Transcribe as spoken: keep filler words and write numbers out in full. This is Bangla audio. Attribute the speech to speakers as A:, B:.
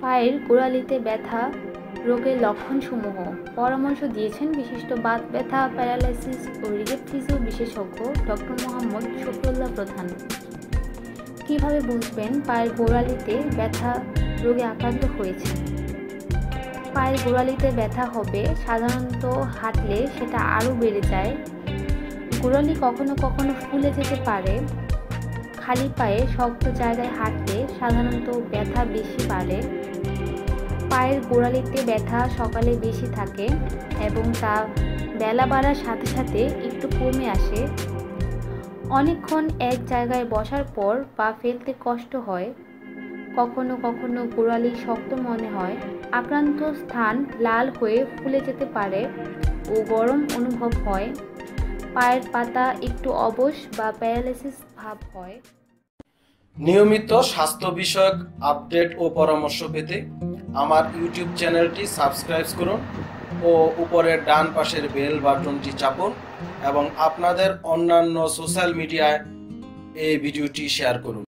A: পায়ের গোড়ালিতে ব্যথা রোগের লক্ষণসমূহ পরামর্শ দিয়েছেন বিশিষ্ট বাত ব্যথা, প্যারালাইসিস ও রিহেব ফিজিও বিশেষজ্ঞ ডক্টর মোহাম্মদ শফিউল্লাহ প্রধান। কিভাবে বুঝবেন পায়ের গোড়ালিতে ব্যথা রোগে আক্রান্ত হয়েছে? পায়ের গোড়ালিতে ব্যথা হবে সাধারণত হাঁটলে সেটা আরও বেড়ে যায়। গোড়ালি কখনো কখনো ফুলে যেতে পারে। খালি পায়ে শক্ত জায়গায় হাঁটলে সাধারণত ব্যথা বেশি বাড়ে। পায়ের গোড়ালিতে ব্যথা সকালে বেশি থাকে এবং তা বেলা বাড়ার সাথে সাথে একটু কমে আসে। অনেকক্ষণ এক জায়গায় বসার পর পা ফেলতে কষ্ট হয়। কখনো কখনো গোড়ালি শক্ত মনে হয়। আক্রান্ত স্থান লাল হয়ে ফুলে যেতে পারে ও গরম অনুভব হয়। পায়ের পাতা একটু অবশ বা প্যারালাইসিস ভাব হয়।
B: নিয়মিত স্বাস্থ্য বিষয়ক আপডেট ও পরামর্শ পেতে আমার ইউটিউব চ্যানেলটি সাবস্ক্রাইব করুন ও উপরের ডান পাশের বেল বাটনটি চাপুন এবং আপনাদের অন্যান্য সোশ্যাল মিডিয়ায় এই ভিডিওটি শেয়ার করুন।